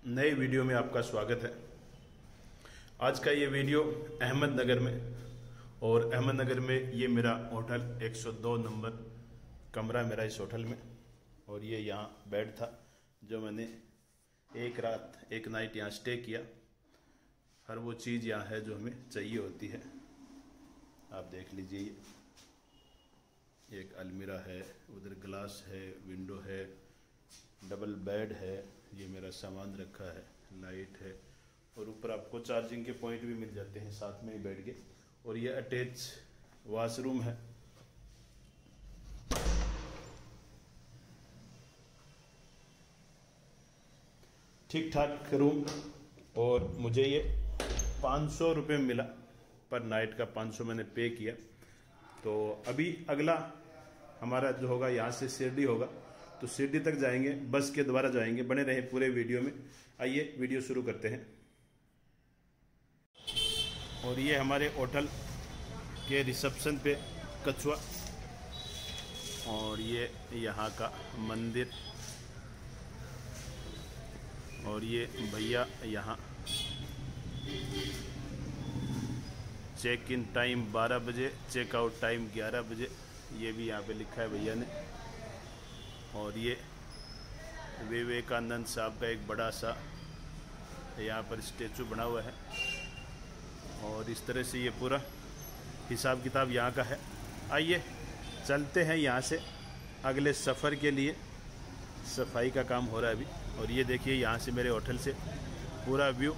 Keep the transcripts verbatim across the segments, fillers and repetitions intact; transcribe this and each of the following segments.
नए वीडियो में आपका स्वागत है। आज का ये वीडियो अहमदनगर में, और अहमदनगर में ये मेरा होटल एक सौ दो नंबर कमरा मेरा इस होटल में, और ये यहाँ बेड था जो मैंने एक रात एक नाइट यहाँ स्टे किया। हर वो चीज़ यहाँ है जो हमें चाहिए होती है। आप देख लीजिए, एक अलमीरा है, उधर ग्लास है, विंडो है, डबल बेड है, ये मेरा सामान रखा है, लाइट है, और ऊपर आपको चार्जिंग के पॉइंट भी मिल जाते हैं साथ में ही बेड के। और ये अटैच वॉशरूम है। ठीक ठाक रूम, और मुझे ये पाँच सौ रुपये मिला पर नाइट का। पाँच सौ मैंने पे किया। तो अभी अगला हमारा जो होगा यहाँ से शिरडी होगा, तो शिरडी तक जाएंगे, बस के द्वारा जाएंगे। बने रहे पूरे वीडियो में। आइए वीडियो शुरू करते हैं। और ये हमारे होटल के रिसेप्शन पे कछुआ, और ये यहाँ का मंदिर, और ये भैया यहाँ चेक इन टाइम बारह बजे, चेकआउट टाइम ग्यारह बजे, ये भी यहाँ पे लिखा है भैया ने। और ये विवेकानंद साहब का एक बड़ा सा यहाँ पर स्टेचू बना हुआ है, और इस तरह से ये पूरा हिसाब किताब यहाँ का है। आइए चलते हैं यहाँ से अगले सफ़र के लिए। सफाई का काम हो रहा है अभी। और ये देखिए, यहाँ से मेरे होटल से पूरा व्यू,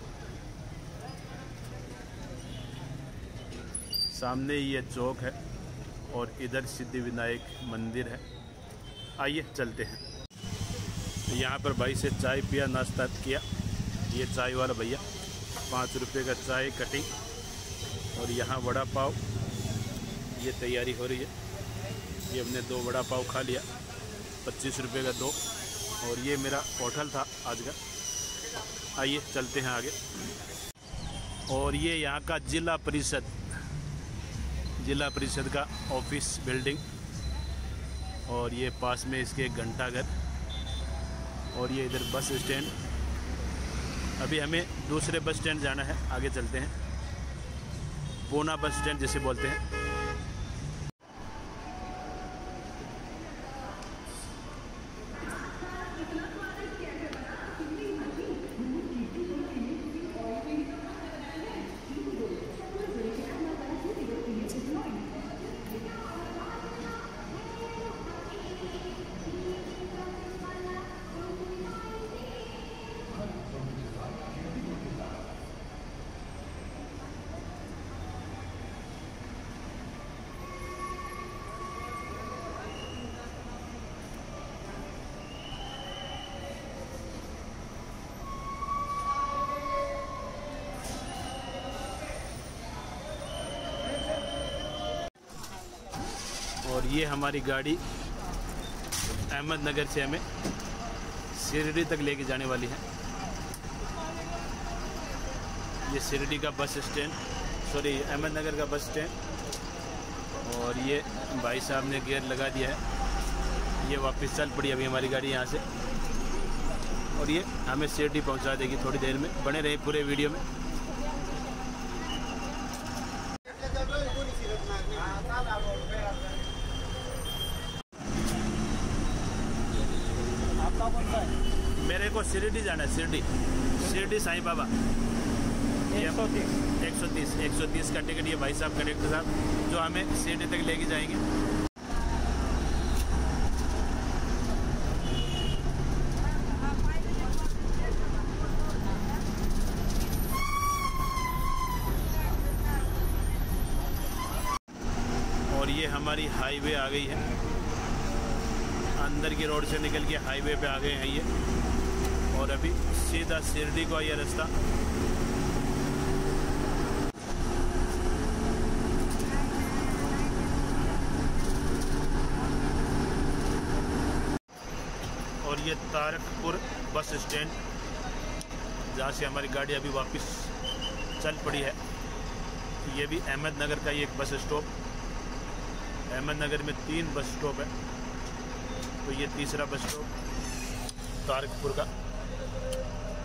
सामने ही ये चौक है, और इधर सिद्धि विनायक मंदिर है। आइए चलते हैं। यहाँ पर भाई से चाय पिया, नाश्ता किया। ये चाय वाला भैया, पाँच रुपये का चाय कटिंग, और यहाँ वड़ा पाव, ये तैयारी हो रही है। ये हमने दो वड़ा पाव खा लिया, पच्चीस रुपये का दो। और ये मेरा होटल था आज का। आइए चलते हैं आगे। और ये यहाँ का जिला परिषद जिला परिषद का ऑफिस बिल्डिंग, और ये पास में इसके घंटाघर, और ये इधर बस स्टैंड। अभी हमें दूसरे बस स्टैंड जाना है, आगे चलते हैं। पूना बस स्टैंड जिसे बोलते हैं। और ये हमारी गाड़ी अहमदनगर से हमें शिरडी तक लेके जाने वाली है। ये शिरडी का बस स्टैंड, सॉरी अहमदनगर का बस स्टैंड। और ये भाई साहब ने गियर लगा दिया है। ये वापस चल पड़ी अभी हमारी गाड़ी यहाँ से, और ये हमें शिरडी पहुँचा देगी थोड़ी देर में। बने रहे पूरे वीडियो में। मेरे को शिरडी जाना है, शिरडी शिरडी साईं बाबा। एक सौ तीस एक सौ तीस एक सौ तीस का टिकट ये भाई साहब, कलेक्टर साहब, जो हमें शिरडी तक लेके जाएंगे। और ये हमारी हाईवे आ गई है। अंदर की रोड से निकल के हाईवे पे आ गए हैं ये, और अभी सीधा शिरडी को ये रास्ता। और ये तारकपुर बस स्टैंड, जहाँ से हमारी गाड़ी अभी वापस चल पड़ी है। ये भी अहमदनगर का ही एक बस स्टॉप। अहमदनगर में तीन बस स्टॉप है, तो ये तीसरा बस स्टॉप तारकपुर का।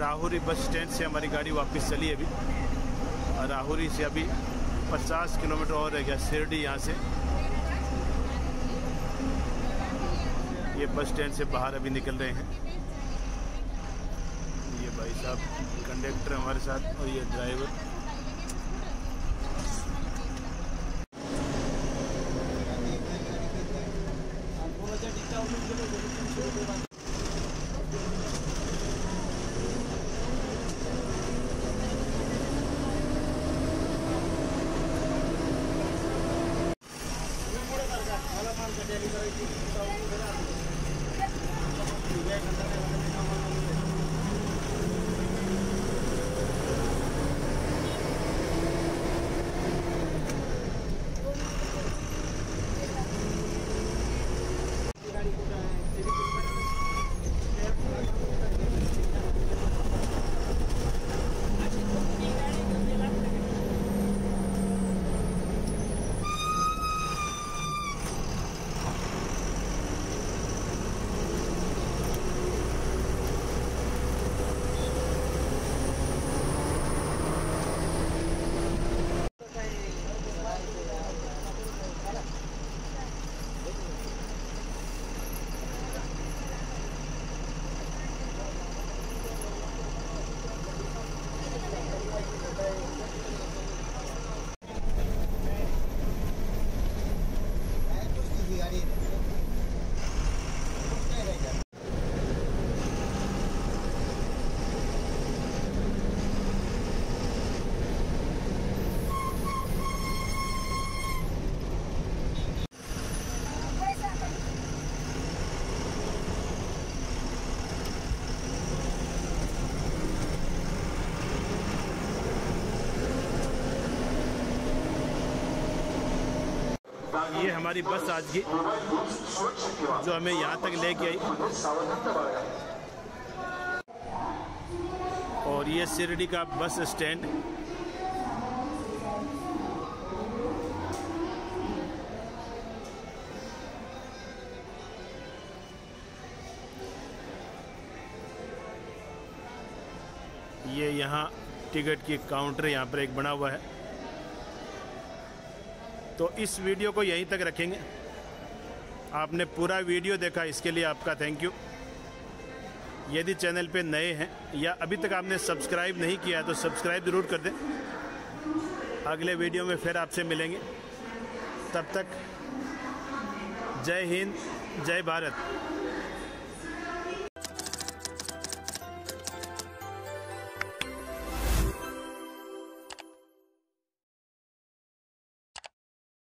राहुरी बस स्टैंड से हमारी गाड़ी वापस चली अभी, और राहुरी से अभी पचास किलोमीटर और रह गया शिरडी यहाँ से। ये बस स्टैंड से बाहर अभी निकल रहे हैं। ये भाई साहब कंडक्टर हमारे साथ और ये ड्राइवर। ये हमारी बस आज की जो हमें यहाँ तक लेके आई, और ये शिरडी का बस स्टैंड। ये यहाँ टिकट की काउंटर यहाँ पर एक बना हुआ है। तो इस वीडियो को यहीं तक रखेंगे। आपने पूरा वीडियो देखा, इसके लिए आपका थैंक यू। यदि चैनल पे नए हैं या अभी तक आपने सब्सक्राइब नहीं किया है तो सब्सक्राइब ज़रूर कर दें। अगले वीडियो में फिर आपसे मिलेंगे। तब तक जय हिंद, जय भारत।